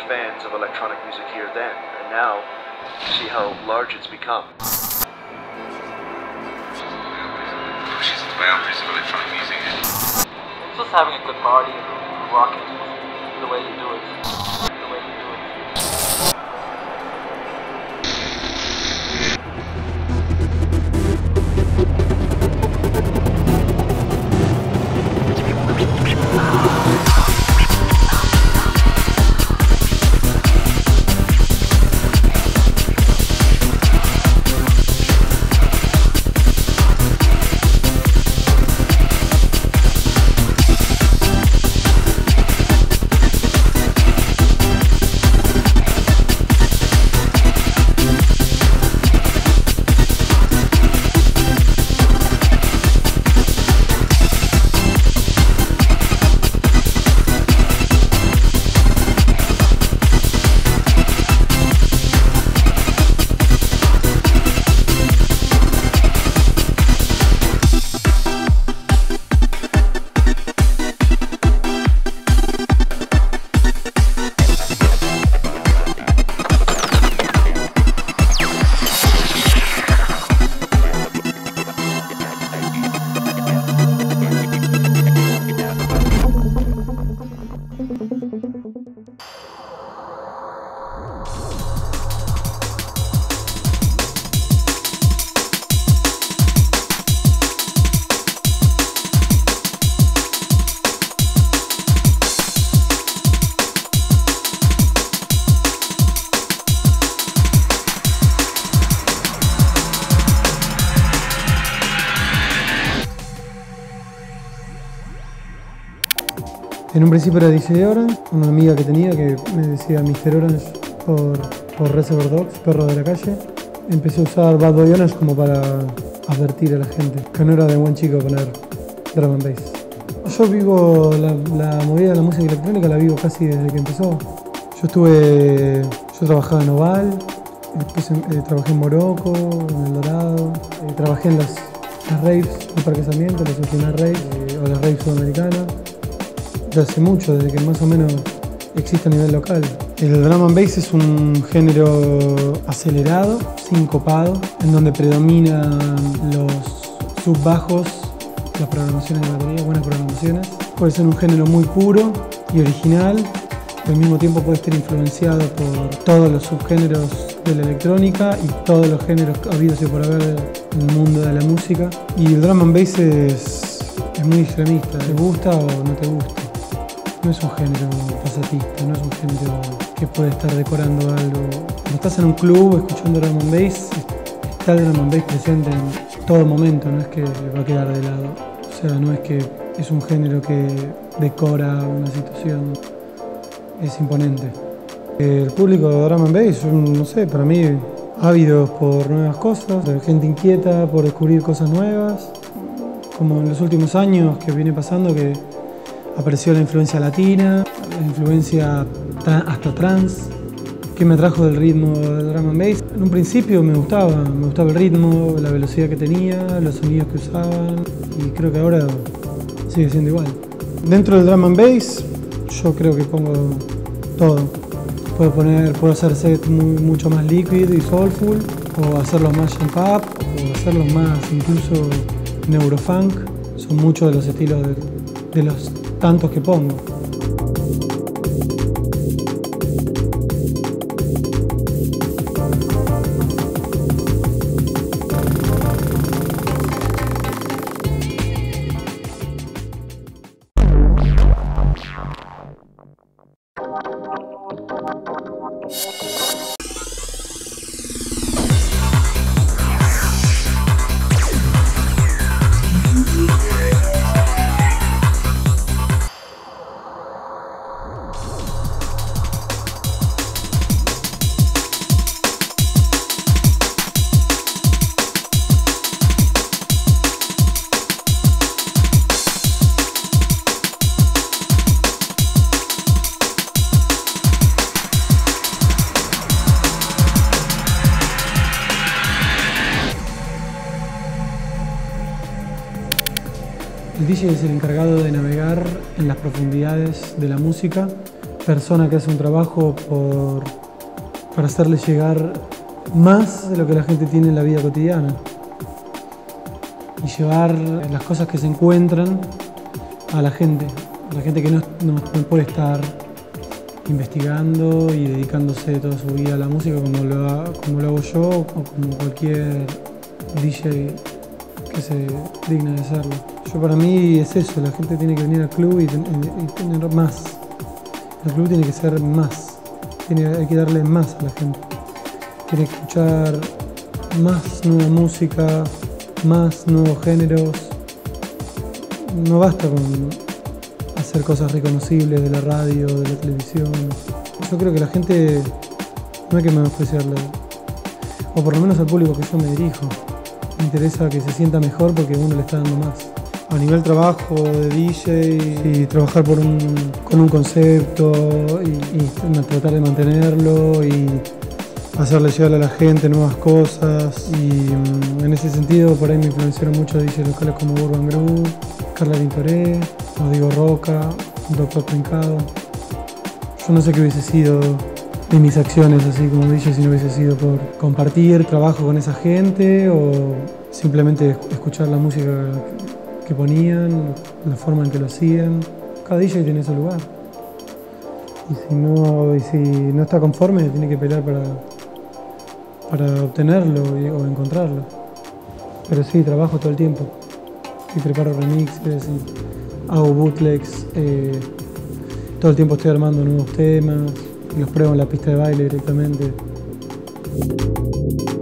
fans of electronic music here then, and now you see how large it's become. She's the boundaries of electronic music. It's just having a good party and rocking the way you do it. The way you do it. En un principio era DJ Orange, una amiga que tenía que me decía Mr. Orange por Reservoir Dogs, Perro de la Calle. Empecé a usar Bad Boy Orange como para advertir a la gente que no era de buen chico poner drum and bass. Yo vivo la movida de la música electrónica, la vivo casi desde que empezó. Yo trabajaba en Oval, después trabajé en Morocco, en El Dorado, trabajé en las raves de Parque Sarmiento, las últimas raves o las raves sudamericanas. Hace mucho, desde que más o menos existe a nivel local. El drum and bass es un género acelerado, sincopado, en donde predominan los subbajos, las programaciones de batería, buenas programaciones. Puede ser un género muy puro y original, pero al mismo tiempo puede estar influenciado por todos los subgéneros de la electrónica y todos los géneros habidos y por haber en el mundo de la música. Y el drum and bass es muy extremista, ¿te gusta o no te gusta? No es un género pasatista, no es un género que puede estar decorando algo. Cuando estás en un club escuchando drum and bass, está el drum and bass presente en todo momento, no es que va a quedar de lado. O sea, no es que es un género que decora una situación, es imponente. El público de drum and bass, no sé, para mí, ávidos por nuevas cosas, gente inquieta por descubrir cosas nuevas, como en los últimos años que viene pasando que apareció la influencia latina, la influencia hasta trans, que me atrajo del ritmo del drum and bass. En un principio me gustaba el ritmo, la velocidad que tenía, los sonidos que usaban, y creo que ahora sigue siendo igual. Dentro del drum and bass yo creo que pongo todo. Puedo hacer sets mucho más liquid y soulful, o hacerlos más jump up, o hacerlos más incluso neurofunk. Son muchos de los estilos de los tantos que pongo. El DJ es el encargado de navegar en las profundidades de la música persona que hace un trabajo para hacerle llegar más de lo que la gente tiene en la vida cotidiana y llevar las cosas que se encuentran a la gente que no puede estar investigando y dedicándose toda su vida a la música como lo hago yo o como cualquier DJ que se digna de hacerlo. Para mí es eso, la gente tiene que venir al club y tener más. El club tiene que ser más, hay que darle más a la gente. Tiene que escuchar más nueva música, más nuevos géneros. No basta con hacer cosas reconocibles de la radio, de la televisión. Yo creo que la gente no hay que menospreciarla, o por lo menos al público que yo me dirijo. Me interesa que se sienta mejor porque uno le está dando más. A nivel trabajo de DJ y trabajar con un concepto y tratar de mantenerlo y hacerle llegar a la gente nuevas cosas. Y en ese sentido por ahí me influenciaron mucho DJs locales como Urban Groove, Carla Tintoré, Rodrigo Roca, Dr. Trincado. Yo no sé qué hubiese sido de mis acciones así como DJ si no hubiese sido por compartir trabajo con esa gente o simplemente escuchar la música que ponían, la forma en que lo hacían. Cada DJ tiene su lugar. Y si no está conforme, tiene que pelear para obtenerlo o encontrarlo. Pero sí, trabajo todo el tiempo. Y preparo remixes, y hago bootlegs. Todo el tiempo estoy armando nuevos temas. Y los pruebo en la pista de baile directamente.